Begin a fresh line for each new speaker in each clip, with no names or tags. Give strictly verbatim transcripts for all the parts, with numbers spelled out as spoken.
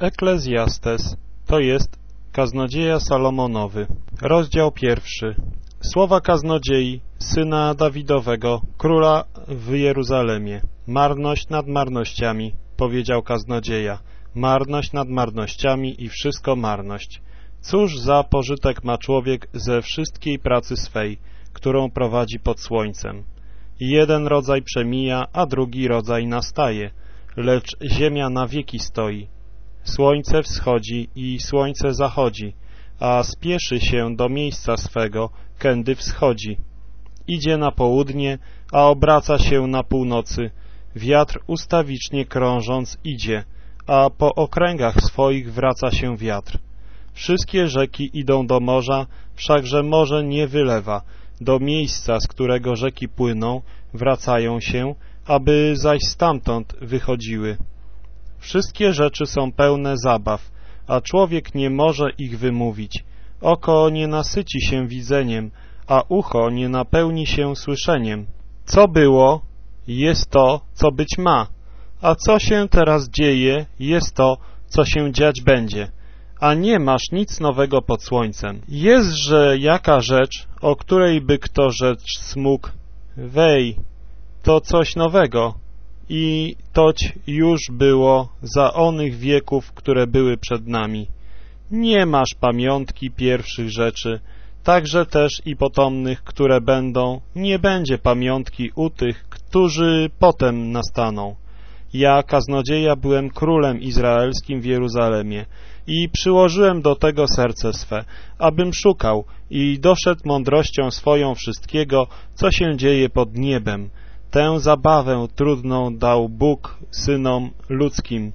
Eklezjastes, to jest Kaznodzieja Salomonowy. Rozdział pierwszy. Słowa kaznodziei, syna Dawidowego, króla w Jeruzalemie. Marność nad marnościami, powiedział kaznodzieja. Marność nad marnościami i wszystko marność. Cóż za pożytek ma człowiek ze wszystkiej pracy swej, którą prowadzi pod słońcem. Jeden rodzaj przemija, a drugi rodzaj nastaje, lecz ziemia na wieki stoi. Słońce wschodzi i słońce zachodzi, a spieszy się do miejsca swego, kędy wschodzi. Idzie na południe, a obraca się na północy. Wiatr ustawicznie krążąc idzie, a po okręgach swoich wraca się wiatr. Wszystkie rzeki idą do morza, wszakże morze nie wylewa. Do miejsca, z którego rzeki płyną, wracają się, aby zaś stamtąd wychodziły. Wszystkie rzeczy są pełne zabaw, a człowiek nie może ich wymówić. Oko nie nasyci się widzeniem, a ucho nie napełni się słyszeniem. Co było, jest to, co być ma, a co się teraz dzieje, jest to, co się dziać będzie. A nie masz nic nowego pod słońcem. Jestże jaka rzecz, o której by kto rzec smógł, wej, to coś nowego, i toć już było za onych wieków, które były przed nami. Nie masz pamiątki pierwszych rzeczy, także też i potomnych, które będą, nie będzie pamiątki u tych, którzy potem nastaną. Ja, kaznodzieja, byłem królem izraelskim w Jeruzalemie i przyłożyłem do tego serce swe, abym szukał i doszedł mądrością swoją wszystkiego, co się dzieje pod niebem. Tę zabawę trudną dał Bóg synom ludzkim,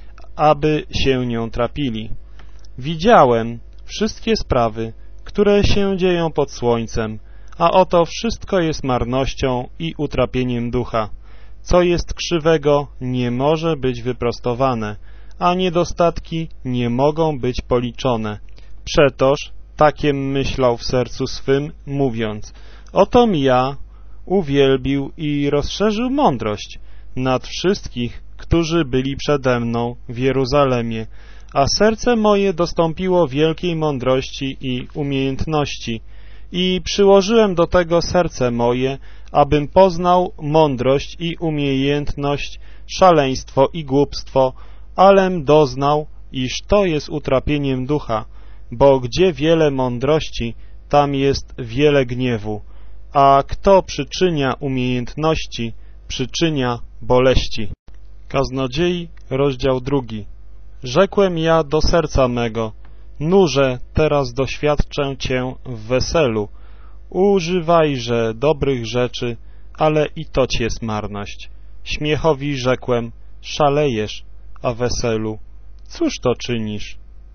aby się nią trapili. Widziałem wszystkie sprawy, które się dzieją pod słońcem, a oto wszystko jest marnością i utrapieniem ducha. Co jest krzywego, nie może być wyprostowane, a niedostatki nie mogą być policzone. Przetoż takiem myślał w sercu swym, mówiąc: otom ja uwielbił i rozszerzył mądrość nad wszystkich, którzy byli przede mną w Jeruzalemie, a serce moje dostąpiło wielkiej mądrości i umiejętności i przyłożyłem do tego serce moje, abym poznał mądrość i umiejętność, szaleństwo i głupstwo, alem doznał, iż to jest utrapieniem ducha, bo gdzie wiele mądrości, tam jest wiele gniewu, a kto przyczynia umiejętności, przyczynia boleści. Kaznodziei, rozdział drugi. Rzekłem ja do serca mego: nurze, teraz doświadczę Cię w weselu. Używajże dobrych rzeczy, ale i toć jest marność. Śmiechowi rzekłem: szalejesz, a weselu, cóż to czynisz?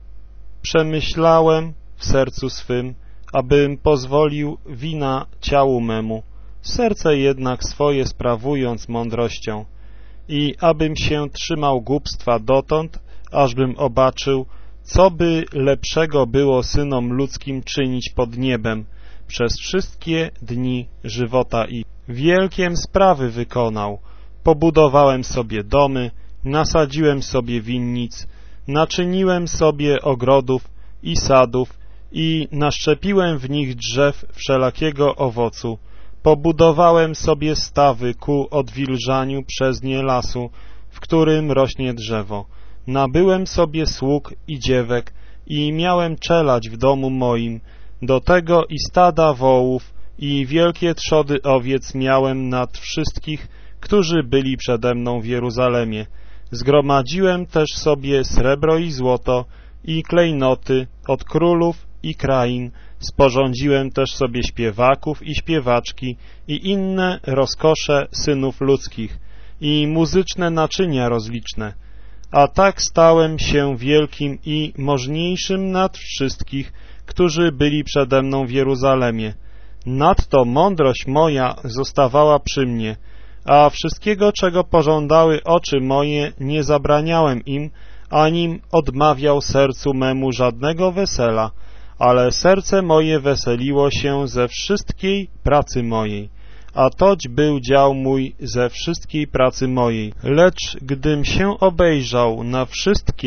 Przemyślałem w sercu swym, abym pozwolił wina ciału memu, serce jednak swoje sprawując mądrością, i abym się trzymał głupstwa dotąd, ażbym obaczył, co by lepszego było synom ludzkim czynić pod niebem przez wszystkie dni żywota ich. Wielkiem sprawy wykonał. Pobudowałem sobie domy, nasadziłem sobie winnic, naczyniłem sobie ogrodów i sadów i naszczepiłem w nich drzew wszelakiego owocu. Pobudowałem sobie stawy ku odwilżaniu przez nie lasu, w którym rośnie drzewo. Nabyłem sobie sług i dziewek i miałem czelać w domu moim, do tego i stada wołów i wielkie trzody owiec miałem nad wszystkich, którzy byli przede mną w Jeruzalemie. Zgromadziłem też sobie srebro i złoto i klejnoty od królów i krain. Sporządziłem też sobie śpiewaków i śpiewaczki i inne rozkosze synów ludzkich i muzyczne naczynia rozliczne. A tak stałem się wielkim i możniejszym nad wszystkich, którzy byli przede mną w Jeruzalemie. Nadto mądrość moja zostawała przy mnie, a wszystkiego, czego pożądały oczy moje, nie zabraniałem im, anim odmawiał sercu memu żadnego wesela, ale serce moje weseliło się ze wszystkiej pracy mojej, a toć był dział mój ze wszystkiej pracy mojej. Lecz gdym się obejrzał na wszystkie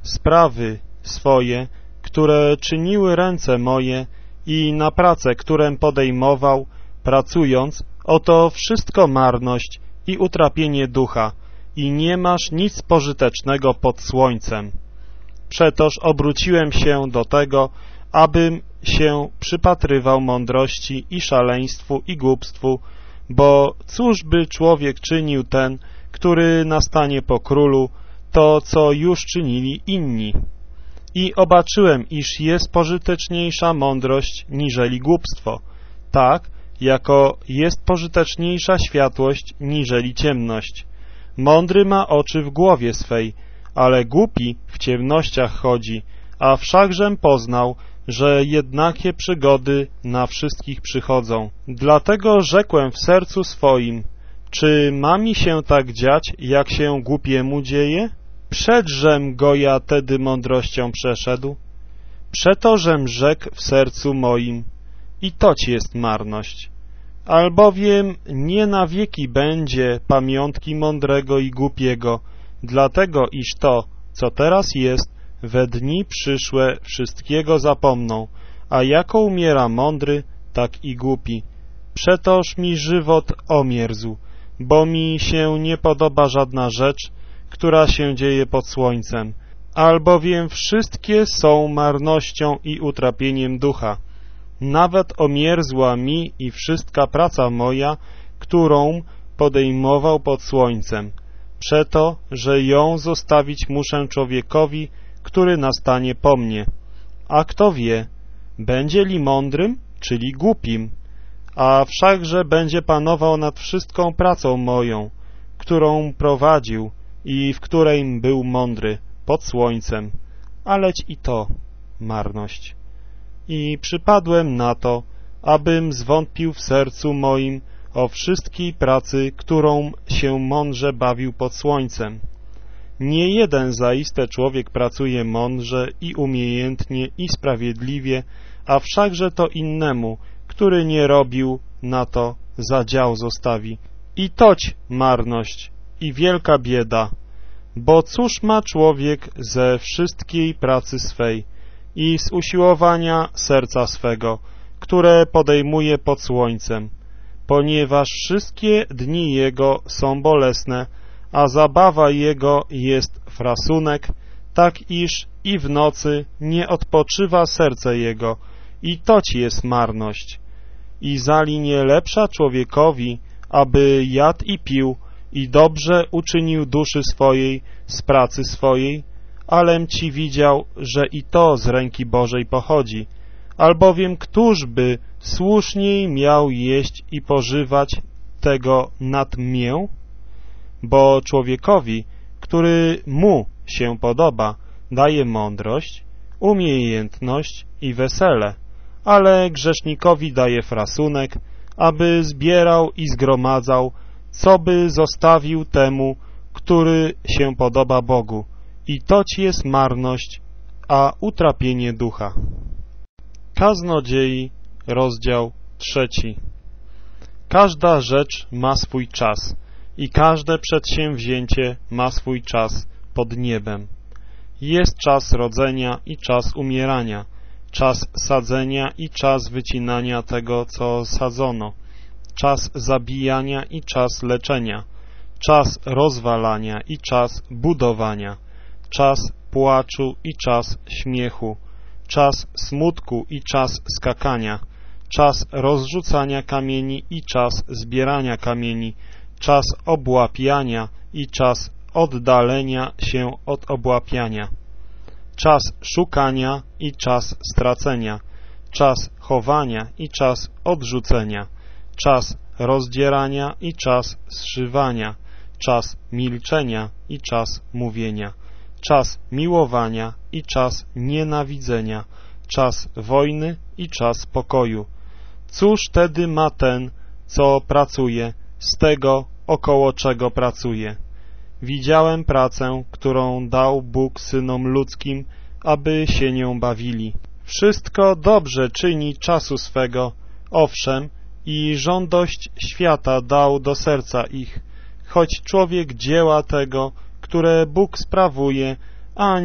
sprawy swoje, które czyniły ręce moje i na pracę, którą podejmował, pracując, oto wszystko marność i utrapienie ducha i nie masz nic pożytecznego pod słońcem. Przetoż obróciłem się do tego, abym się przypatrywał mądrości i szaleństwu i głupstwu, bo cóż by człowiek czynił ten, który nastanie po królu, to co już czynili inni. I obaczyłem, iż jest pożyteczniejsza mądrość niżeli głupstwo, tak jako jest pożyteczniejsza światłość niżeli ciemność. Mądry ma oczy w głowie swej, ale głupi w ciemnościach chodzi, a wszakżem poznał, że jednakie przygody na wszystkich przychodzą. Dlatego rzekłem w sercu swoim, czy ma mi się tak dziać, jak się głupiemu dzieje? Przedżem go ja tedy mądrością przeszedł? Przetożem rzekł w sercu moim, i toć jest marność. Albowiem nie na wieki będzie pamiątki mądrego i głupiego, dlatego iż to, co teraz jest, we dni przyszłe wszystkiego zapomną, a jako umiera mądry, tak i głupi. Przetoż mi żywot omierzł, bo mi się nie podoba żadna rzecz, która się dzieje pod słońcem, albowiem wszystkie są marnością i utrapieniem ducha. Nawet omierzła mi i wszystka praca moja, którą podejmował pod słońcem, przeto, że ją zostawić muszę człowiekowi, który nastanie po mnie. A kto wie, będzie li mądrym, czyli głupim, a wszakże będzie panował nad wszystką pracą moją, którą prowadził i w której był mądry pod słońcem, aleć i to marność. I przypadłem na to, abym zwątpił w sercu moim o wszystkiej pracy, którą się mądrze bawił pod słońcem. Nie jeden zaiste człowiek pracuje mądrze i umiejętnie i sprawiedliwie, a wszakże to innemu, który nie robił, na to za dział zostawi. I toć marność i wielka bieda, bo cóż ma człowiek ze wszystkiej pracy swej i z usiłowania serca swego, które podejmuje pod słońcem, ponieważ wszystkie dni jego są bolesne, a zabawa jego jest frasunek, tak iż i w nocy nie odpoczywa serce jego, i toć jest marność. I zali nie lepsza człowiekowi, aby jadł i pił i dobrze uczynił duszy swojej z pracy swojej, alem ci widział, że i to z ręki Bożej pochodzi, albowiem któż by słuszniej miał jeść i pożywać tego nad mię? Bo człowiekowi, który mu się podoba, daje mądrość, umiejętność i wesele, ale grzesznikowi daje frasunek, aby zbierał i zgromadzał, co by zostawił temu, który się podoba Bogu. I toć jest marność, a utrapienie ducha. Kaznodziei, rozdział trzeci. Każda rzecz ma swój czas i każde przedsięwzięcie ma swój czas pod niebem. Jest czas rodzenia i czas umierania, czas sadzenia i czas wycinania tego, co sadzono, czas zabijania i czas leczenia, czas rozwalania i czas budowania, czas płaczu i czas śmiechu, czas smutku i czas skakania, czas rozrzucania kamieni i czas zbierania kamieni, czas obłapiania i czas oddalenia się od obłapiania, czas szukania i czas stracenia, czas chowania i czas odrzucenia, czas rozdzierania i czas zszywania, czas milczenia i czas mówienia, czas miłowania i czas nienawidzenia, czas wojny i czas pokoju. Cóż tedy ma ten, co pracuje, z tego, około czego pracuje? Widziałem pracę, którą dał Bóg synom ludzkim, aby się nią bawili. Wszystko dobrze czyni czasu swego, owszem, i żądość świata dał do serca ich, choć człowiek dzieła tego, które Bóg sprawuje, ani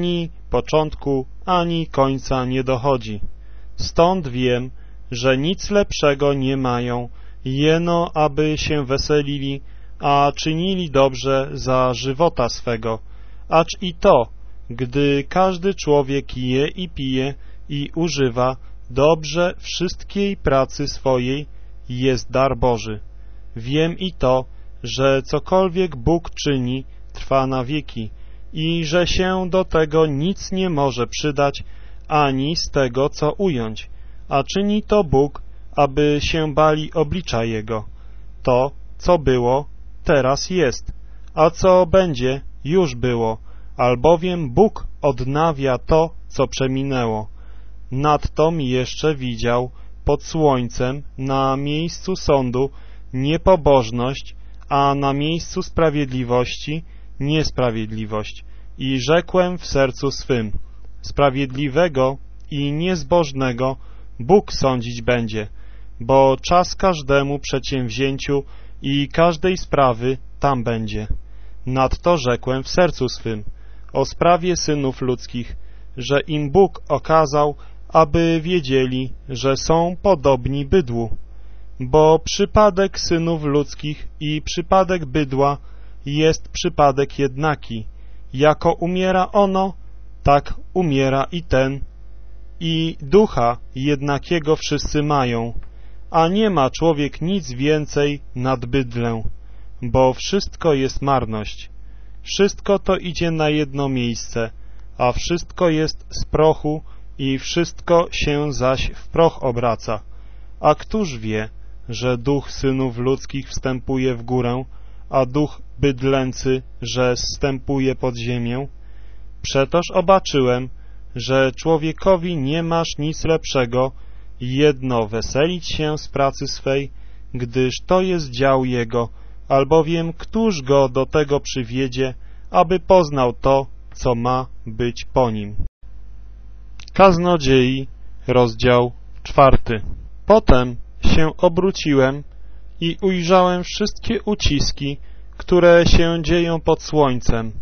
początku, ani końca nie dochodzi. Stąd wiem, że nic lepszego nie mają, jeno aby się weselili, a czynili dobrze za żywota swego. Acz i to, gdy każdy człowiek je i pije i używa dobrze wszystkiej pracy swojej, jest dar Boży. Wiem i to, że cokolwiek Bóg czyni, trwa na wieki i że się do tego nic nie może przydać, ani z tego co ująć, a czyni to Bóg, aby się bali oblicza Jego. To, co było, teraz jest, a co będzie, już było, albowiem Bóg odnawia to, co przeminęło. Nadto mi jeszcze widział pod słońcem na miejscu sądu niepobożność, a na miejscu sprawiedliwości niesprawiedliwość. I rzekłem w sercu swym, sprawiedliwego i niezbożnego Bóg sądzić będzie, bo czas każdemu przedsięwzięciu i każdej sprawy tam będzie. Nadto rzekłem w sercu swym o sprawie synów ludzkich, że im Bóg okazał, aby wiedzieli, że są podobni bydłu. Bo przypadek synów ludzkich i przypadek bydła jest przypadek jednaki. Jako umiera ono, tak umiera i ten. I ducha jednakiego wszyscy mają, a nie ma człowiek nic więcej nad bydlę, bo wszystko jest marność. Wszystko to idzie na jedno miejsce, a wszystko jest z prochu i wszystko się zaś w proch obraca. A któż wie, że duch synów ludzkich wstępuje w górę, a duch bydlęcy, że zstępuje pod ziemię? Przetoż obaczyłem, że człowiekowi nie masz nic lepszego, jedno weselić się z pracy swej, gdyż to jest dział jego, albowiem któż go do tego przywiedzie, aby poznał to, co ma być po nim. Kaznodziei, rozdział czwarty. Potem się obróciłem i ujrzałem wszystkie uciski, które się dzieją pod słońcem.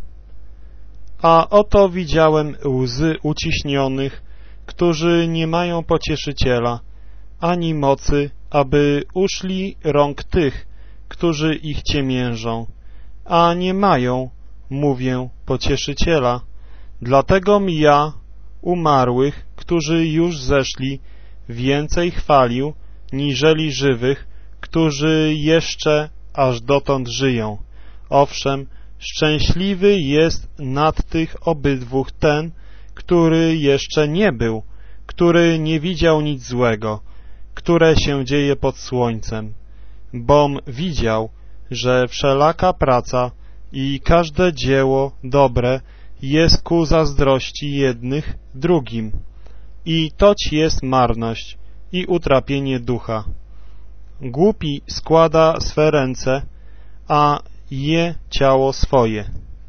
A oto widziałem łzy uciśnionych, którzy nie mają pocieszyciela, ani mocy, aby uszli rąk tych, którzy ich ciemiężą, a nie mają, mówię, pocieszyciela. Dlatego mi ja, umarłych, którzy już zeszli, więcej chwalił, niżeli żywych, którzy jeszcze aż dotąd żyją. Owszem, szczęśliwy jest nad tych obydwóch ten, który jeszcze nie był, który nie widział nic złego, które się dzieje pod słońcem. Bom widział, że wszelaka praca i każde dzieło dobre jest ku zazdrości jednych drugim. I toć jest marność i utrapienie ducha. Głupi składa swe ręce, a je ciało swoje.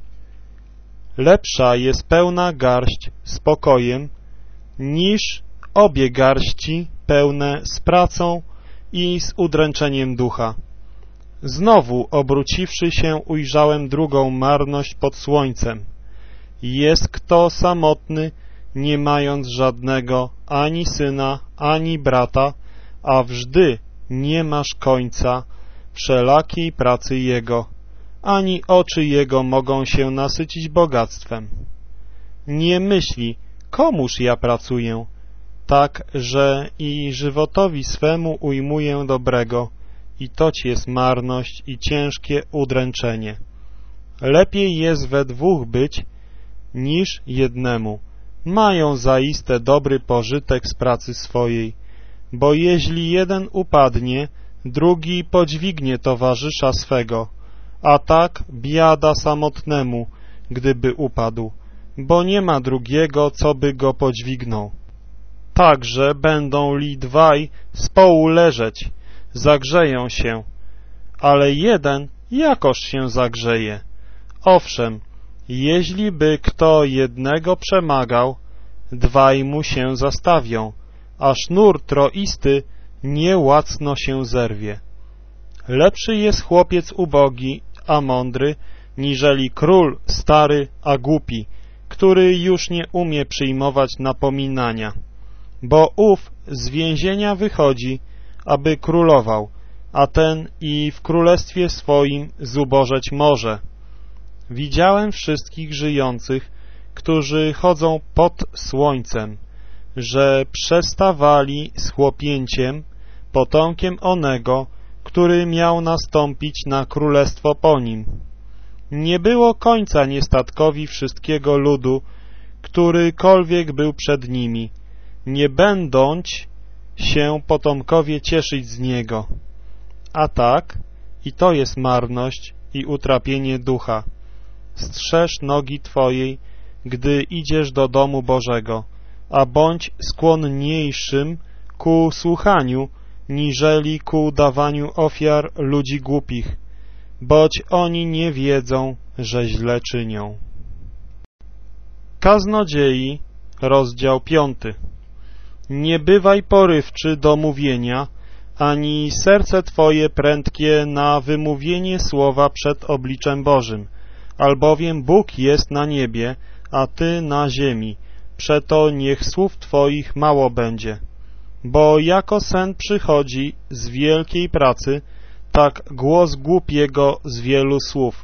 Lepsza jest pełna garść spokojem, niż obie garści pełne z pracą i z udręczeniem ducha. Znowu obróciwszy się, ujrzałem drugą marność pod słońcem. Jest kto samotny, nie mając żadnego ani syna, ani brata, a wżdy nie masz końca wszelakiej pracy jego, ani oczy jego mogą się nasycić bogactwem. Nie myśli, komuż ja pracuję, tak, że i żywotowi swemu ujmuję dobrego, i toć jest marność i ciężkie udręczenie. Lepiej jest we dwóch być, niż jednemu. Mają zaiste dobry pożytek z pracy swojej, bo jeśli jeden upadnie, drugi podźwignie towarzysza swego, a tak biada samotnemu, gdyby upadł, bo nie ma drugiego, co by go podźwignął. Także będą li dwaj z połu leżeć, zagrzeją się, ale jeden jakoż się zagrzeje. Owszem, jeśli by kto jednego przemagał, dwaj mu się zastawią, a sznur troisty niełacno się zerwie. Lepszy jest chłopiec ubogi, a mądry, niżeli król stary, a głupi, który już nie umie przyjmować napominania, bo ów z więzienia wychodzi, aby królował, a ten i w królestwie swoim zubożeć może. Widziałem wszystkich żyjących, którzy chodzą pod słońcem, że przestawali z chłopięciem, potomkiem onego, który miał nastąpić na królestwo po nim. Nie było końca niestatkowi wszystkiego ludu, którykolwiek był przed nimi, nie będąć się potomkowie cieszyć z niego. A tak, i to jest marność i utrapienie ducha. Strzeż nogi Twojej, gdy idziesz do domu Bożego, a bądź skłonniejszym ku słuchaniu, niżeli ku dawaniu ofiar ludzi głupich, boć oni nie wiedzą, że źle czynią. Kaznodziei, rozdział piąty. Nie bywaj porywczy do mówienia, ani serce Twoje prędkie na wymówienie słowa przed obliczem Bożym, albowiem Bóg jest na niebie, a Ty na ziemi, przeto niech słów Twoich mało będzie. Bo jako sen przychodzi z wielkiej pracy, tak głos głupiego z wielu słów.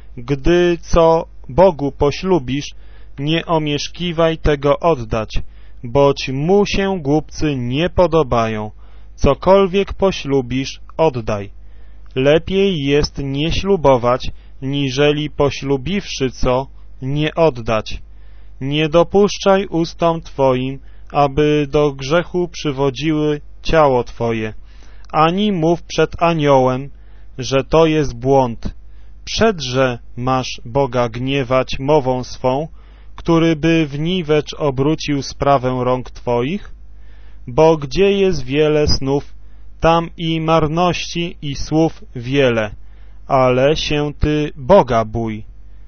Gdy co Bogu poślubisz, nie omieszkiwaj tego oddać, boć mu się głupcy nie podobają. Cokolwiek poślubisz, oddaj. Lepiej jest nie ślubować, niżeli poślubiwszy co, nie oddać. Nie dopuszczaj ustom Twoim, aby do grzechu przywodziły ciało Twoje, ani mów przed aniołem, że to jest błąd. Przedże masz Boga gniewać mową swą, który by w niwecz obrócił sprawę rąk Twoich? Bo gdzie jest wiele snów, tam i marności i słów wiele, ale się Ty Boga bój.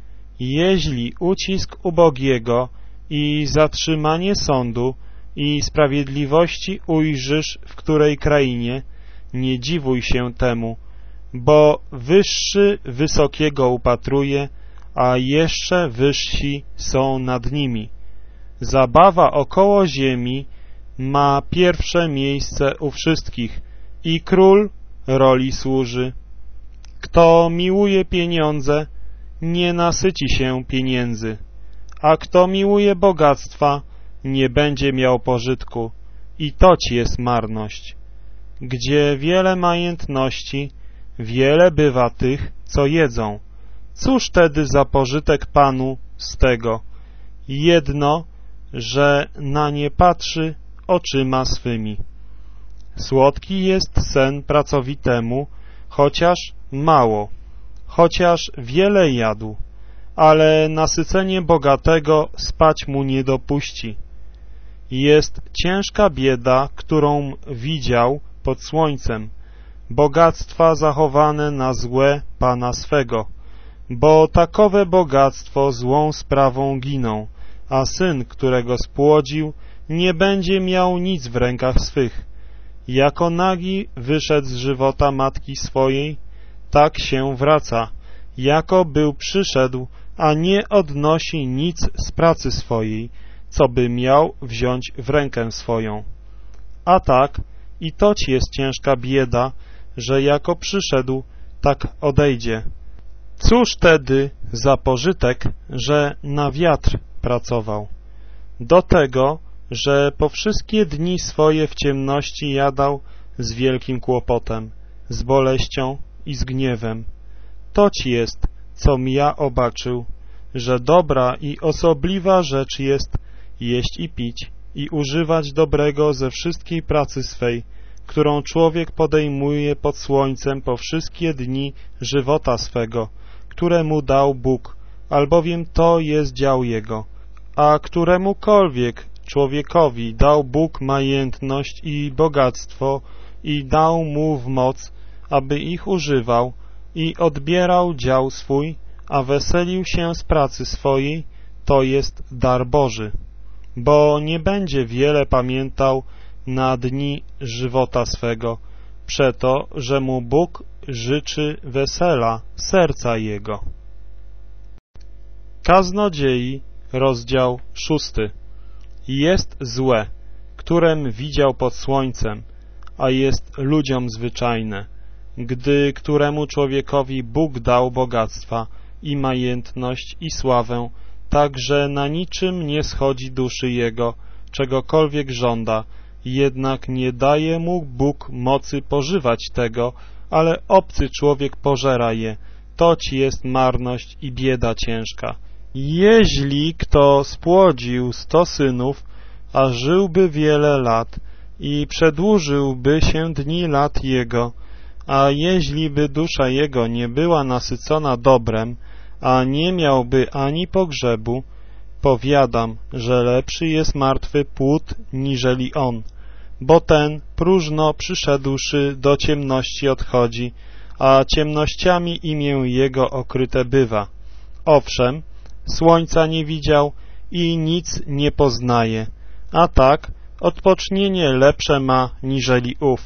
Jeźli ucisk ubogiego i zatrzymanie sądu i sprawiedliwości ujrzysz w której krainie, nie dziwuj się temu, bo wyższy wysokiego upatruje, a jeszcze wyżsi są nad nimi. Zabawa około ziemi ma pierwsze miejsce u wszystkich i król roli służy. Kto miłuje pieniądze, nie nasyci się pieniędzy, a kto miłuje bogactwa, nie będzie miał pożytku i toć jest marność. Gdzie wiele majętności, wiele bywa tych, co jedzą. Cóż tedy za pożytek Panu z tego? Jedno, że na nie patrzy oczyma swymi. Słodki jest sen pracowitemu, chociaż mało, chociaż wiele jadł, ale nasycenie bogatego spać mu nie dopuści. Jest ciężka bieda, którą widział pod słońcem, bogactwa zachowane na złe Pana swego, bo takowe bogactwo złą sprawą giną, a syn, którego spłodził, nie będzie miał nic w rękach swych. Jako nagi wyszedł z żywota matki swojej, tak się wraca, jako był przyszedł, a nie odnosi nic z pracy swojej, co by miał wziąć w rękę swoją. A tak, i toć jest ciężka bieda, że jako przyszedł, tak odejdzie. Cóż tedy za pożytek, że na wiatr pracował? Do tego, że po wszystkie dni swoje w ciemności jadał z wielkim kłopotem, z boleścią i z gniewem. Toć jest, com ja obaczył, że dobra i osobliwa rzecz jest jeść i pić i używać dobrego ze wszystkiej pracy swej, którą człowiek podejmuje pod słońcem po wszystkie dni żywota swego, które mu dał Bóg, albowiem to jest dział Jego. A któremukolwiek człowiekowi dał Bóg majętność i bogactwo i dał mu w moc, aby ich używał i odbierał dział swój, a weselił się z pracy swojej, to jest dar Boży, bo nie będzie wiele pamiętał na dni żywota swego, przeto, że mu Bóg życzy wesela serca jego. Kaznodziei, rozdział szósty. Jest złe, którem widział pod słońcem, a jest ludziom zwyczajne, gdy któremu człowiekowi Bóg dał bogactwa i majętność i sławę, tak że na niczym nie schodzi duszy jego, czegokolwiek żąda, jednak nie daje mu Bóg mocy pożywać tego, ale obcy człowiek pożera je, toć jest marność i bieda ciężka. Jeźli kto spłodził sto synów, a żyłby wiele lat i przedłużyłby się dni lat jego, a jeźli by dusza jego nie była nasycona dobrem, a nie miałby ani pogrzebu, powiadam, że lepszy jest martwy płód niżeli on, bo ten próżno przyszedłszy do ciemności odchodzi, a ciemnościami imię jego okryte bywa. Owszem, słońca nie widział i nic nie poznaje, a tak odpocznienie lepsze ma niżeli ów.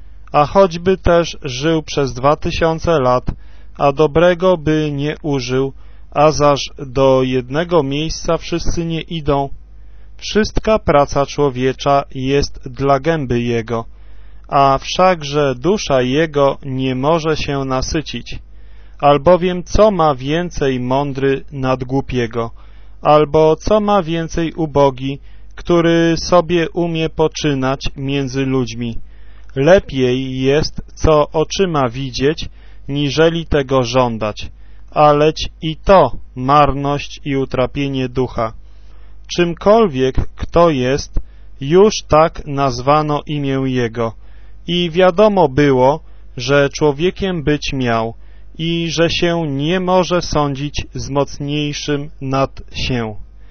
A choćby też żył przez dwa tysiące lat, a dobrego by nie użył, a zaż do jednego miejsca wszyscy nie idą. Wszystka praca człowiecza jest dla gęby jego, a wszakże dusza jego nie może się nasycić. Albowiem co ma więcej mądry nad głupiego, albo co ma więcej ubogi, który sobie umie poczynać między ludźmi. Lepiej jest, co oczyma widzieć, niżeli tego żądać, aleć i to marność i utrapienie ducha. Czymkolwiek kto jest, już tak nazwano imię jego i wiadomo było, że człowiekiem być miał i że się nie może sądzić z mocniejszym nad się,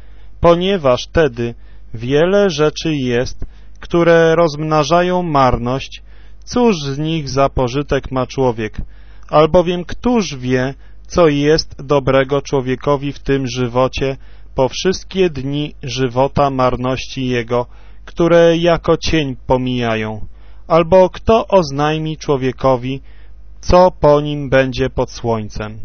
ponieważ tedy wiele rzeczy jest, które rozmnażają marność, cóż z nich za pożytek ma człowiek, albowiem któż wie, co jest dobrego człowiekowi w tym żywocie po wszystkie dni żywota marności jego, które jako cień pomijają, albo kto oznajmi człowiekowi, co po nim będzie pod słońcem.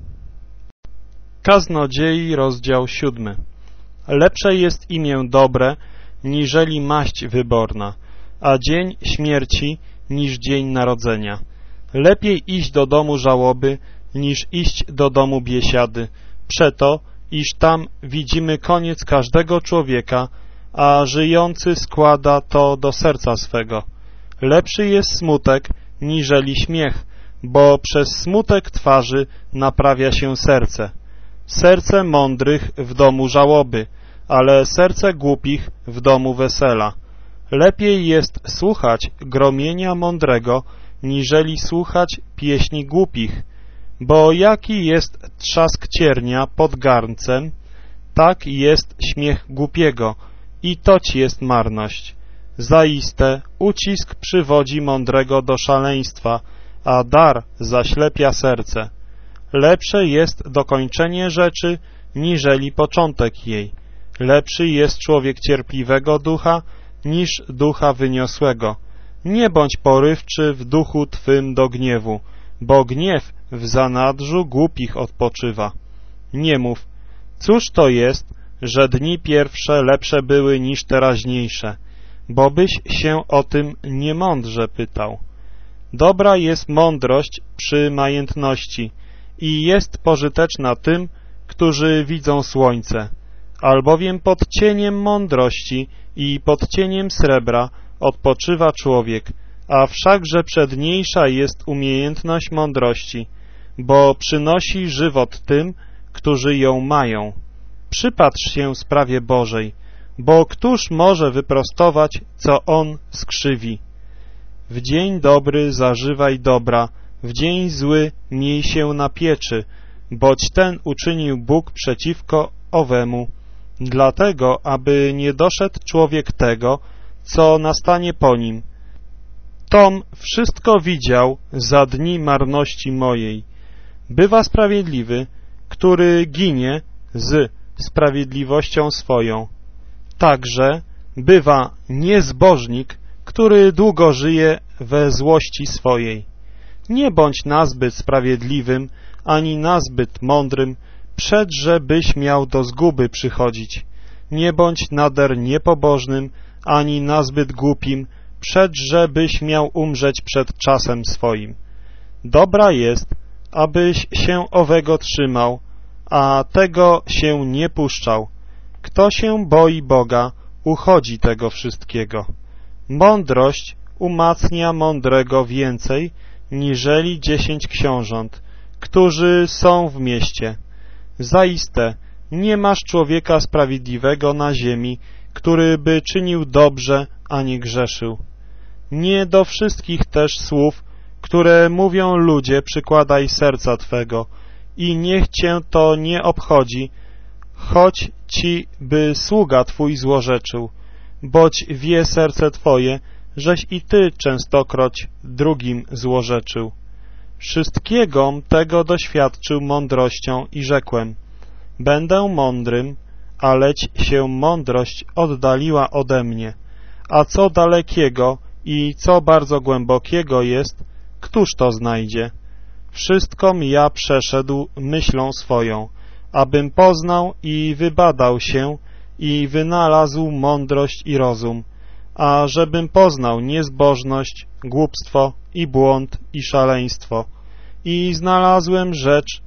Kaznodziei, rozdział siódmy. Lepsze jest imię dobre, niżeli maść wyborna, a dzień śmierci niż dzień narodzenia. Lepiej iść do domu żałoby, niż iść do domu biesiady, przeto, iż tam widzimy koniec każdego człowieka, a żyjący składa to do serca swego. Lepszy jest smutek, niżeli śmiech, bo przez smutek twarzy naprawia się serce. Serce mądrych w domu żałoby, ale serce głupich w domu wesela. Lepiej jest słuchać gromienia mądrego, niżeli słuchać pieśni głupich, bo jaki jest trzask ciernia pod garncem, tak jest śmiech głupiego i toć jest marność. Zaiste ucisk przywodzi mądrego do szaleństwa, a dar zaślepia serce. Lepsze jest dokończenie rzeczy, niżeli początek jej. Lepszy jest człowiek cierpliwego ducha, niż ducha wyniosłego. Nie bądź porywczy w duchu twym do gniewu, bo gniew w zanadrzu głupich odpoczywa. Nie mów, cóż to jest, że dni pierwsze lepsze były niż teraźniejsze, bo byś się o tym niemądrze pytał. Dobra jest mądrość przy majętności i jest pożyteczna tym, którzy widzą słońce, albowiem pod cieniem mądrości i pod cieniem srebra odpoczywa człowiek, a wszakże przedniejsza jest umiejętność mądrości, bo przynosi żywot tym, którzy ją mają. Przypatrz się sprawie Bożej, bo któż może wyprostować, co on skrzywi? W dzień dobry zażywaj dobra, w dzień zły miej się na pieczy, boć ten uczynił Bóg przeciwko owemu, dlatego, aby nie doszedł człowiek tego, co nastanie po nim. Tom wszystko widział za dni marności mojej. Bywa sprawiedliwy, który ginie z sprawiedliwością swoją. Także bywa niezbożnik, który długo żyje we złości swojej. Nie bądź nazbyt sprawiedliwym, ani nazbyt mądrym, przedże byś miał do zguby przychodzić. Nie bądź nader niepobożnym, ani nazbyt głupim, przedże byś miał umrzeć przed czasem swoim. Dobra jest, abyś się owego trzymał, a tego się nie puszczał. Kto się boi Boga, uchodzi tego wszystkiego. Mądrość umacnia mądrego więcej, niżeli dziesięć książąt, którzy są w mieście. Zaiste, nie masz człowieka sprawiedliwego na ziemi, który by czynił dobrze, a nie grzeszył. Nie do wszystkich też słów, które mówią ludzie, przykładaj serca Twego i niech Cię to nie obchodzi, choć Ci by sługa Twój złorzeczył, boć wie serce Twoje, żeś i Ty częstokroć drugim złorzeczył. Wszystkiego tego doświadczył mądrością i rzekłem, będę mądrym, aleć się mądrość oddaliła ode mnie, a co dalekiego i co bardzo głębokiego jest, któż to znajdzie? Wszystkom ja przeszedł myślą swoją, abym poznał i wybadał się i wynalazł mądrość i rozum, a żebym poznał niezbożność, głupstwo i błąd i szaleństwo. I znalazłem rzecz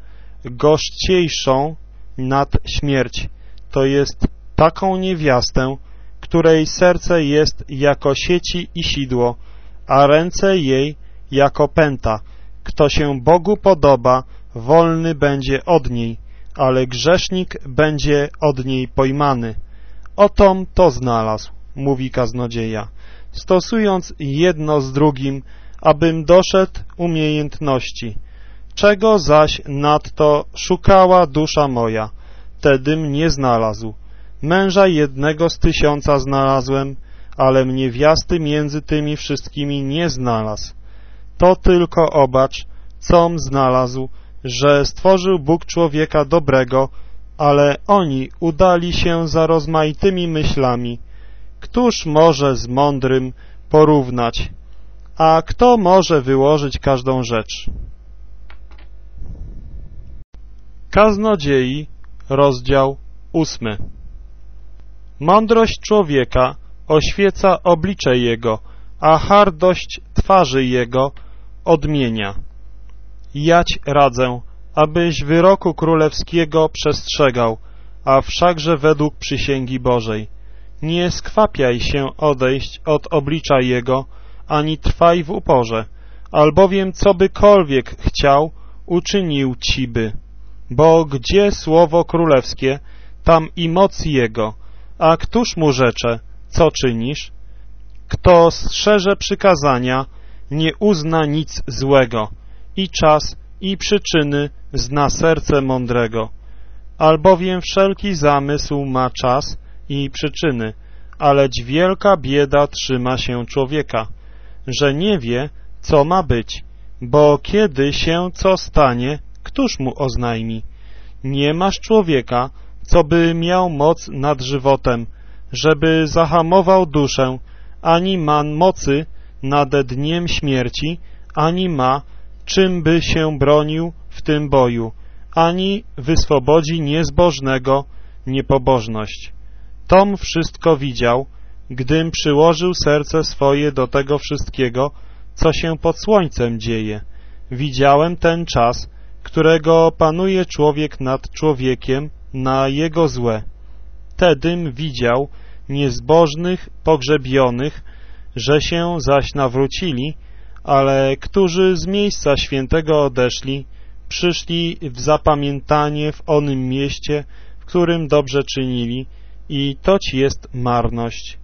gorzciejszą nad śmierć, to jest taką niewiastę, której serce jest jako sieci i sidło, a ręce jej jako pęta. Kto się Bogu podoba, wolny będzie od niej, ale grzesznik będzie od niej pojmany. Otom to znalazł, mówi kaznodzieja, stosując jedno z drugim, abym doszedł umiejętności. Czego zaś nadto szukała dusza moja, tedym nie znalazł. Męża jednego z tysiąca znalazłem, ale niewiasty między tymi wszystkimi nie znalazł. To tylko obacz, com znalazł, że stworzył Bóg człowieka dobrego, ale oni udali się za rozmaitymi myślami. Któż może z mądrym porównać, a kto może wyłożyć każdą rzecz? Kaznodziei, rozdział ósmy. Mądrość człowieka oświeca oblicze jego, a hardość twarzy jego odmienia. Jać radzę, abyś wyroku królewskiego przestrzegał, a wszakże według przysięgi Bożej. Nie skwapiaj się odejść od oblicza jego, ani trwaj w uporze, albowiem cobykolwiek chciał, uczynił ci by. Bo gdzie słowo królewskie, tam i moc jego, a któż mu rzecze, co czynisz? Kto strzeże przykazania, nie uzna nic złego, i czas, i przyczyny zna serce mądrego. Albowiem wszelki zamysł ma czas i przyczyny, aleć wielka bieda trzyma się człowieka, że nie wie, co ma być, bo kiedy się co stanie, któż mu oznajmi? Nie masz człowieka, co by miał moc nad żywotem, żeby zahamował duszę, ani ma mocy nad dniem śmierci, ani ma, czym by się bronił w tym boju, ani wyswobodzi niezbożnego niepobożność. Tom wszystko widział, gdym przyłożył serce swoje do tego wszystkiego, co się pod słońcem dzieje. Widziałem ten czas, którego panuje człowiek nad człowiekiem na jego złe. Tedym widział niezbożnych pogrzebionych, że się zaś nawrócili, ale którzy z miejsca świętego odeszli, przyszli w zapamiętanie w onym mieście, w którym dobrze czynili, i toć jest marność.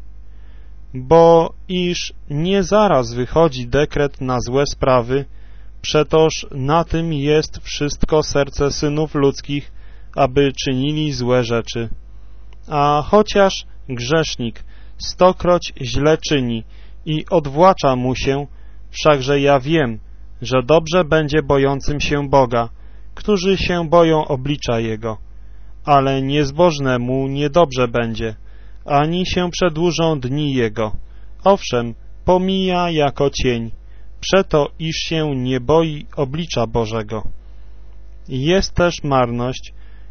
Bo iż nie zaraz wychodzi dekret na złe sprawy, przetoż na tym jest wszystko serce synów ludzkich, aby czynili złe rzeczy. A chociaż grzesznik stokroć źle czyni i odwłacza mu się, wszakże ja wiem, że dobrze będzie bojącym się Boga, którzy się boją oblicza Jego, ale niezbożnemu niedobrze będzie, ani się przedłużą dni Jego. Owszem, pomija jako cień, przeto iż się nie boi oblicza Bożego. Jest też marność,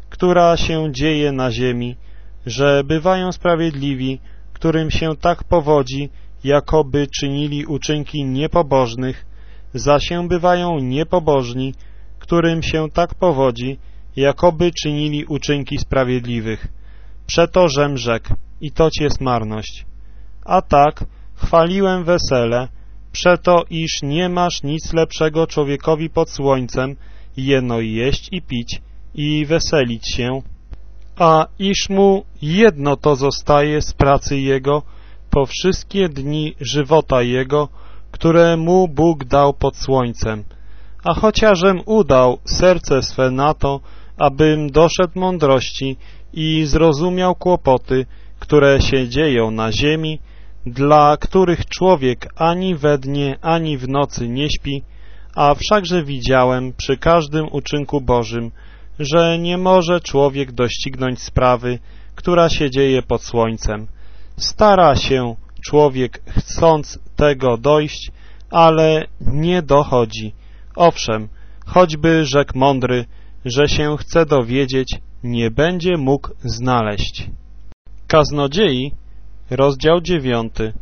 która się dzieje na ziemi, że bywają sprawiedliwi, którym się tak powodzi, jakoby czynili uczynki niepobożnych, zaś się bywają niepobożni, którym się tak powodzi, jakoby czynili uczynki sprawiedliwych. Przeto żem rzekł, i toć jest marność. A tak chwaliłem wesele, przeto iż nie masz nic lepszego człowiekowi pod słońcem, jeno jeść i pić i weselić się, a iż mu jedno to zostaje z pracy jego po wszystkie dni żywota jego, które mu Bóg dał pod słońcem. A chociażem udał serce swe na to, abym doszedł mądrości i zrozumiał kłopoty, które się dzieją na ziemi, dla których człowiek ani we dnie, ani w nocy nie śpi, a wszakże widziałem przy każdym uczynku Bożym, że nie może człowiek doścignąć sprawy, która się dzieje pod słońcem. Stara się człowiek, chcąc tego dojść, ale nie dochodzi. Owszem, choćby rzekł mądry, że się chce dowiedzieć, nie będzie mógł znaleźć. Kaznodziei, rozdział dziewiąty.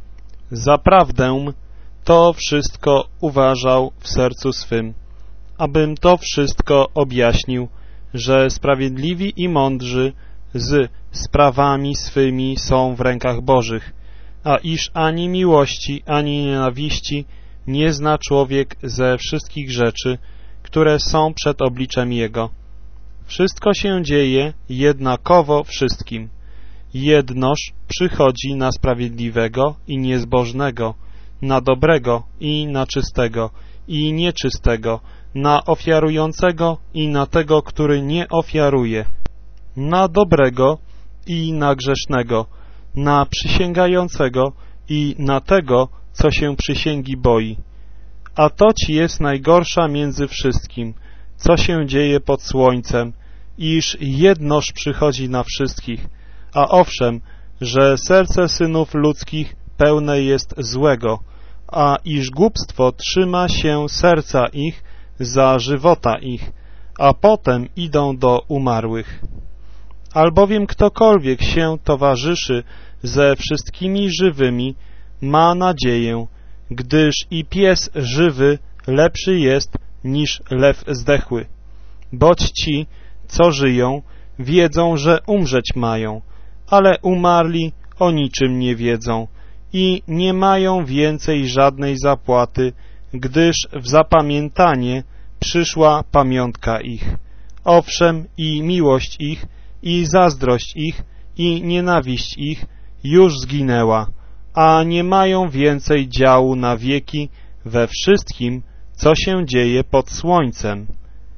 Zaprawdę to wszystko uważał w sercu swym, abym to wszystko objaśnił, że sprawiedliwi i mądrzy z sprawami swymi są w rękach Bożych, a iż ani miłości, ani nienawiści nie zna człowiek ze wszystkich rzeczy, które są przed obliczem Jego. Wszystko się dzieje jednakowo wszystkim. Jednoż przychodzi na sprawiedliwego i niezbożnego, na dobrego i na czystego i nieczystego, na ofiarującego i na tego, który nie ofiaruje, na dobrego i na grzesznego, na przysięgającego i na tego, co się przysięgi boi. A toć jest najgorsza między wszystkim, co się dzieje pod słońcem, iż jednoż przychodzi na wszystkich, a owszem, że serce synów ludzkich pełne jest złego, a iż głupstwo trzyma się serca ich za żywota ich, a potem idą do umarłych. Albowiem ktokolwiek się towarzyszy ze wszystkimi żywymi, ma nadzieję, gdyż i pies żywy lepszy jest niż lew zdechły. Boć ci, co żyją, wiedzą, że umrzeć mają, ale umarli o niczym nie wiedzą i nie mają więcej żadnej zapłaty, gdyż w zapamiętanie przyszła pamiątka ich. Owszem, i miłość ich, i zazdrość ich, i nienawiść ich już zginęła, a nie mają więcej działu na wieki we wszystkim, co się dzieje pod słońcem.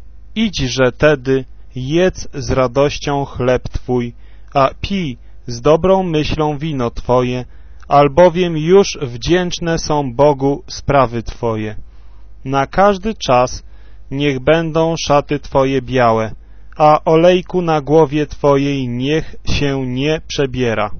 Idźże tedy, jedz z radością chleb Twój, a pij z dobrą myślą wino Twoje, albowiem już wdzięczne są Bogu sprawy Twoje. Na każdy czas niech będą szaty Twoje białe, a olejku na głowie Twojej niech się nie przebiera.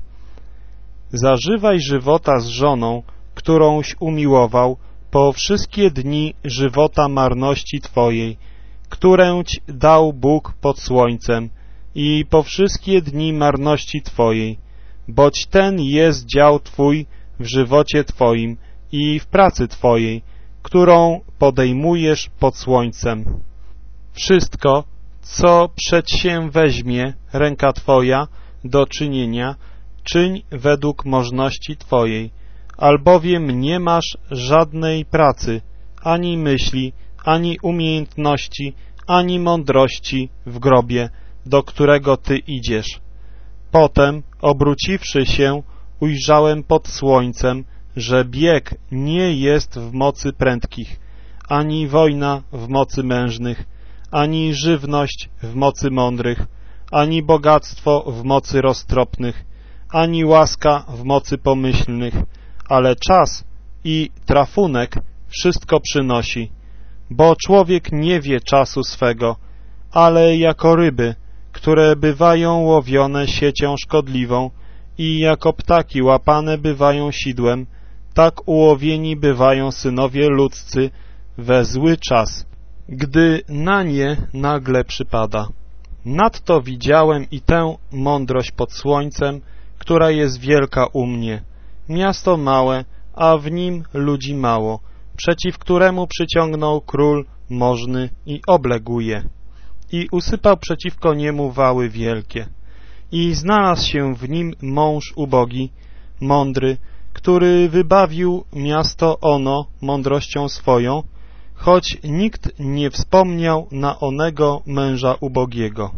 Zażywaj żywota z żoną, którąś umiłował, po wszystkie dni żywota marności Twojej, którę Ci dał Bóg pod słońcem, i po wszystkie dni marności Twojej, boć ten jest dział Twój w żywocie Twoim i w pracy Twojej, którą podejmujesz pod słońcem. Wszystko, co przed się weźmie ręka Twoja do czynienia, czyń według możności Twojej, albowiem nie masz żadnej pracy, ani myśli, ani umiejętności, ani mądrości w grobie, do którego Ty idziesz. Potem, obróciwszy się, ujrzałem pod słońcem, że bieg nie jest w mocy prędkich, ani wojna w mocy mężnych, ani żywność w mocy mądrych, ani bogactwo w mocy roztropnych, ani łaska w mocy pomyślnych, ale czas i trafunek wszystko przynosi. Bo człowiek nie wie czasu swego, ale jako ryby, które bywają łowione siecią szkodliwą i jako ptaki łapane bywają sidłem, tak ułowieni bywają synowie ludzcy we zły czas, gdy na nie nagle przypada. Nadto widziałem i tę mądrość pod słońcem, która jest wielka u mnie. Miasto małe, a w nim ludzi mało, przeciw któremu przyciągnął król możny i obległ je. I usypał przeciwko niemu wały wielkie. I znalazł się w nim mąż ubogi, mądry, który wybawił miasto ono mądrością swoją, choć nikt nie wspomniał na onego męża ubogiego.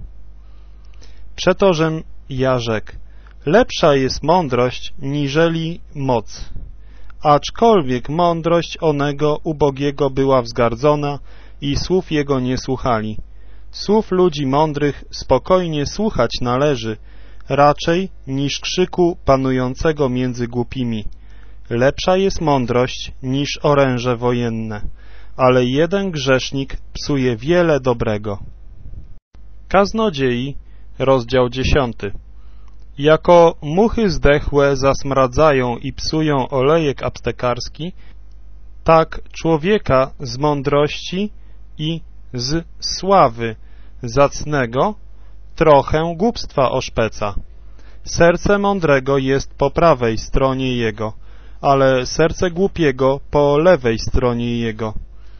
Przetożem ja rzekł, lepsza jest mądrość niżeli moc, aczkolwiek mądrość onego ubogiego była wzgardzona i słów jego nie słuchali. Słów ludzi mądrych spokojnie słuchać należy, raczej niż krzyku panującego między głupimi. Lepsza jest mądrość niż oręże wojenne, ale jeden grzesznik psuje wiele dobrego. Kaznodziei, rozdział dziesiąty. Jako muchy zdechłe zasmradzają i psują olejek aptekarski, tak człowieka z mądrości i z sławy zacnego trochę głupstwa oszpeca. Serce mądrego jest po prawej stronie jego, ale serce głupiego po lewej stronie jego.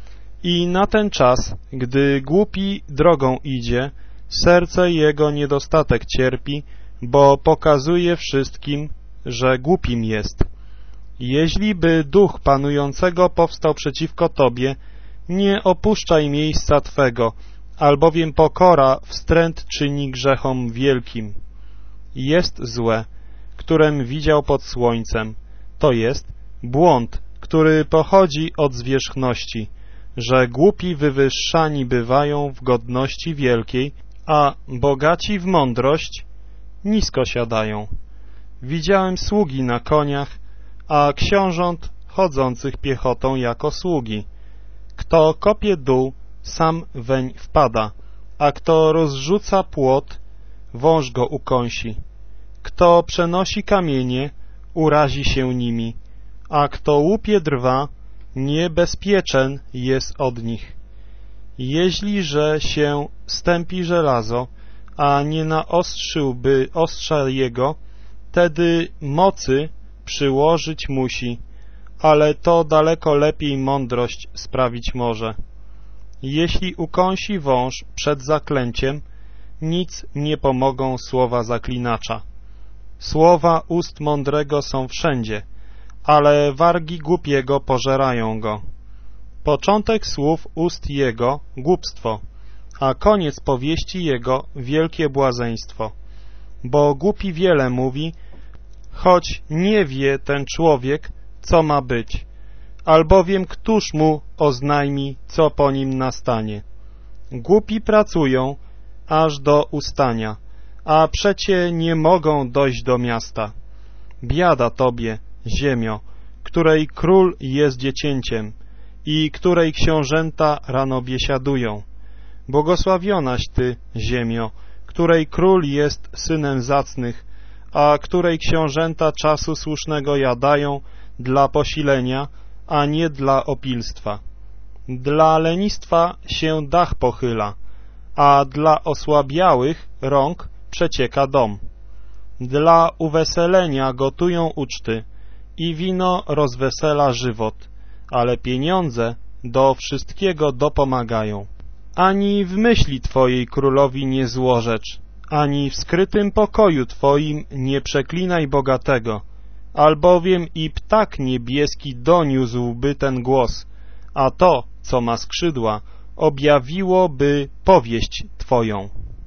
I na ten czas, gdy głupi drogą idzie, serce jego niedostatek cierpi, bo pokazuje wszystkim, że głupim jest. Jeśli by duch panującego powstał przeciwko tobie, nie opuszczaj miejsca twego, albowiem pokora wstręt czyni grzechom wielkim. Jest złe, którem widział pod słońcem, to jest błąd, który pochodzi od zwierzchności, że głupi wywyższani bywają w godności wielkiej, a bogaci w mądrość nisko siadają. Widziałem sługi na koniach, a książąt chodzących piechotą jako sługi. Kto kopie dół, sam weń wpada, a kto rozrzuca płot, wąż go ukąsi. Kto przenosi kamienie, urazi się nimi, a kto łupie drwa, niebezpieczen jest od nich. Jeśli że się stępi żelazo, a nie naostrzyłby ostrza jego, wtedy mocy przyłożyć musi, ale to daleko lepiej mądrość sprawić może. Jeśli ukąsi wąż przed zaklęciem, nic nie pomogą słowa zaklinacza. Słowa ust mądrego są wszędzie, ale wargi głupiego pożerają go. Początek słów ust jego głupstwo, a koniec powieści jego wielkie błazeństwo. Bo głupi wiele mówi, choć nie wie ten człowiek, co ma być, albowiem któż mu oznajmi, co po nim nastanie. Głupi pracują aż do ustania, a przecie nie mogą dojść do miasta. Biada tobie, ziemio, której król jest dziecięciem i której książęta rano biesiadują. Błogosławionaś ty, ziemio, której król jest synem zacnych, a której książęta czasu słusznego jadają dla posilenia, a nie dla opilstwa. Dla lenistwa się dach pochyla, a dla osłabiałych rąk przecieka dom. Dla uweselenia gotują uczty i wino rozwesela żywot, ale pieniądze do wszystkiego dopomagają. Ani w myśli twojej królowi nie złorzecz, ani w skrytym pokoju twoim nie przeklinaj bogatego, albowiem i ptak niebieski doniósłby ten głos, a to, co ma skrzydła, objawiłoby powieść twoją.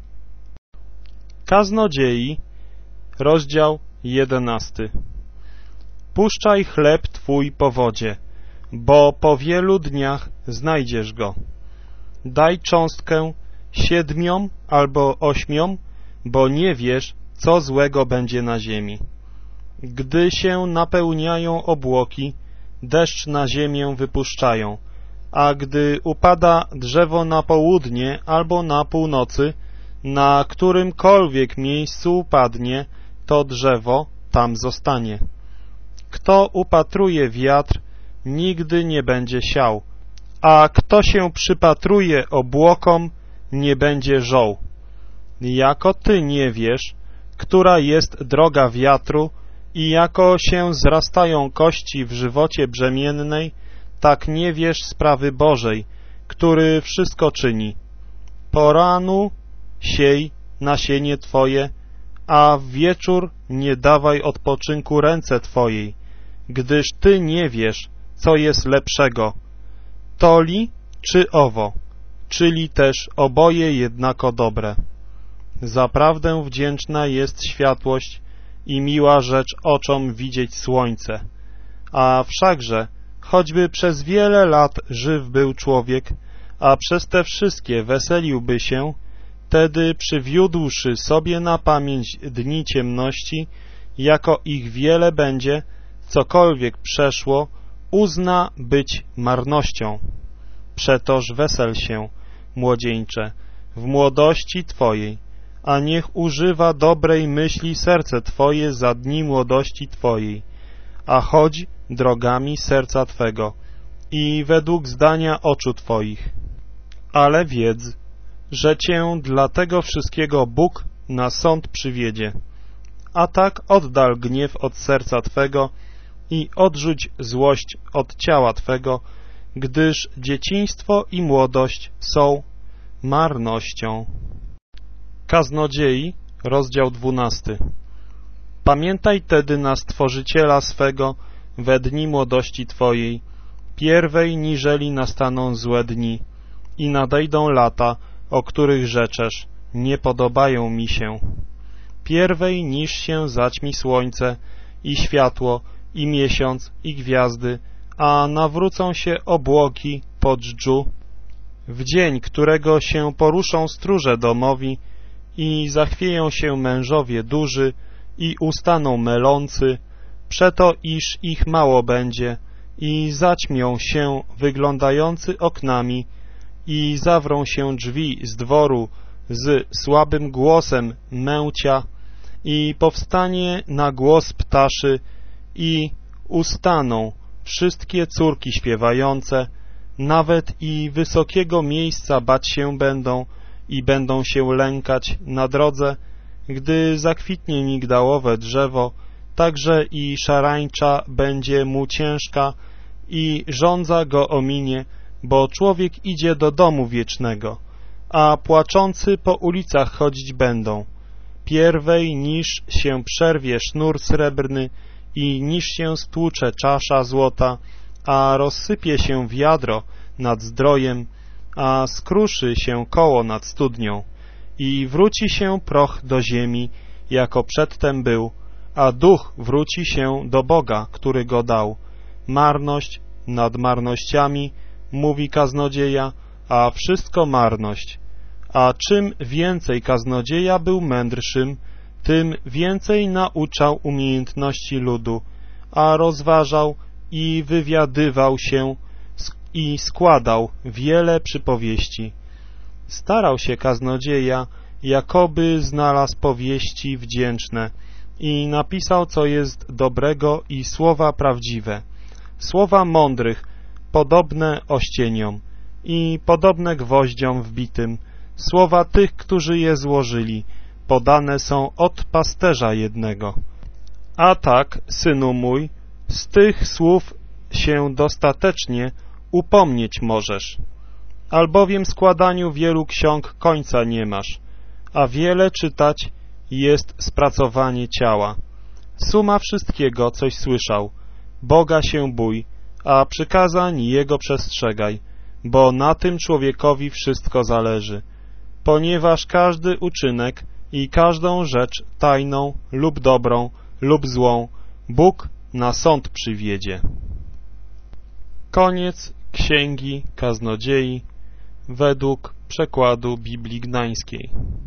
Kaznodziei, rozdział jedenasty. Puszczaj chleb twój po wodzie, bo po wielu dniach znajdziesz go. Daj cząstkę siedmiom albo ośmiom, bo nie wiesz, co złego będzie na ziemi. Gdy się napełniają obłoki, deszcz na ziemię wypuszczają, a gdy upada drzewo na południe albo na północy, na którymkolwiek miejscu upadnie, to drzewo tam zostanie. Kto upatruje wiatr, nigdy nie będzie siał, a kto się przypatruje obłokom, nie będzie żął. jako ty nie wiesz, która jest droga wiatru i jako się zrastają kości w żywocie brzemiennej, tak nie wiesz sprawy Bożej, który wszystko czyni. Po ranu siej nasienie Twoje, a w wieczór nie dawaj odpoczynku ręce Twojej, gdyż Ty nie wiesz, co jest lepszego, to li czy owo, czyli też oboje jednako dobre. Zaprawdę wdzięczna jest światłość i miła rzecz oczom widzieć słońce, a wszakże, choćby przez wiele lat żyw był człowiek, a przez te wszystkie weseliłby się, wtedy przywiódłszy sobie na pamięć dni ciemności, jako ich wiele będzie, cokolwiek przeszło, uzna być marnością. Przetoż wesel się, młodzieńcze, w młodości Twojej, a niech używa dobrej myśli serce Twoje za dni młodości Twojej, a chodź drogami serca Twego i według zdania oczu Twoich. Ale wiedz, że Cię dla tego wszystkiego Bóg na sąd przywiedzie. A tak oddal gniew od serca Twego i odrzuć złość od ciała Twego, gdyż dzieciństwo i młodość są marnością. Kaznodziei, rozdział dwunasty. Pamiętaj tedy na Stworzyciela swego we dni młodości Twojej, pierwej niżeli nastaną złe dni i nadejdą lata, o których rzeczesz, nie podobają mi się. Pierwej niż się zaćmi słońce i światło i miesiąc i gwiazdy, a nawrócą się obłoki po dżdżu, w dzień, którego się poruszą stróże domowi i zachwieją się mężowie duży i ustaną melący, przeto iż ich mało będzie i zaćmią się wyglądający oknami i zawrą się drzwi z dworu z słabym głosem męcia i powstanie na głos ptaszy i ustaną wszystkie córki śpiewające, nawet i wysokiego miejsca bać się będą i będą się lękać na drodze, gdy zakwitnie migdałowe drzewo, także i szarańcza będzie mu ciężka i żądza go ominie, bo człowiek idzie do domu wiecznego, a płaczący po ulicach chodzić będą. Pierwej niż się przerwie sznur srebrny i niż się stłucze czasza złota, a rozsypie się wiadro nad zdrojem, a skruszy się koło nad studnią i wróci się proch do ziemi, jako przedtem był, a duch wróci się do Boga, który go dał. Marność nad marnościami, mówi kaznodzieja, a wszystko marność. A czym więcej kaznodzieja był mędrszym, tym więcej nauczał umiejętności ludu, a rozważał i wywiadywał się i składał wiele przypowieści. Starał się kaznodzieja, jakoby znalazł powieści wdzięczne i napisał, co jest dobrego i słowa prawdziwe, słowa mądrych, podobne ościeniom i podobne gwoździom wbitym, słowa tych, którzy je złożyli, podane są od pasterza jednego. A tak, synu mój, z tych słów się dostatecznie upomnieć możesz, albowiem składaniu wielu ksiąg końca nie masz, a wiele czytać jest spracowanie ciała. Suma wszystkiego, coś słyszał, Boga się bój, a przykazań Jego przestrzegaj, bo na tym człowiekowi wszystko zależy, ponieważ każdy uczynek i każdą rzecz tajną lub dobrą lub złą Bóg na sąd przywiedzie. Koniec Księgi Kaznodziei według przekładu Biblii Gdańskiej.